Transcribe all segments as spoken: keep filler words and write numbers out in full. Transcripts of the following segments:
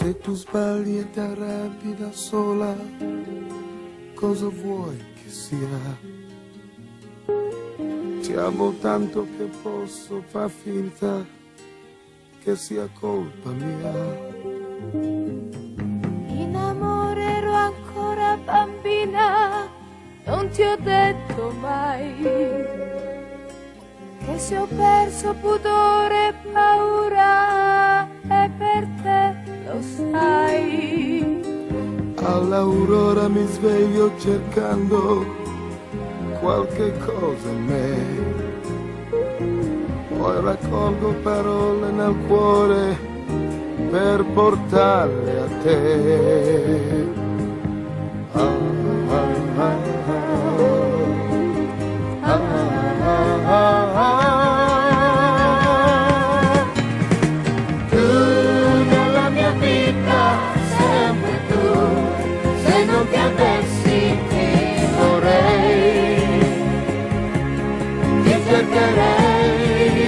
Se tu sbagli e ti arrabbi da sola, cosa vuoi che sia? Ti amo tanto che posso far finta che sia colpa mia. In amore ero ancora bambina, non ti ho detto mai che se ho perso pudore e paura è per te, lo sai. All'aurora mi sveglio cercando qualche cosa in me, poi raccolgo parole nel cuore per portarle a te. Ah, ah, ah, ah, ah, ah, ah. Tu nella mia vita, sempre tu, se non ti avessi ti vorrei, ti cercherei.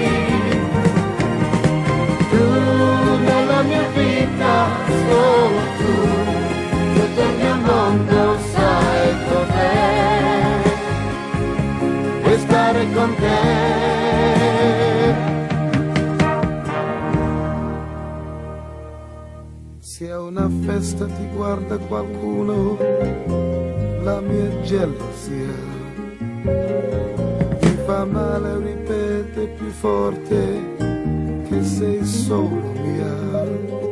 Tu nella mia vita, solo tu, tutto il mio mondo sai cos'è, vuoi stare con te. Se a una festa ti guarda qualcuno, la mia gelosia mi fa male, ripete più forte che sei solo mia.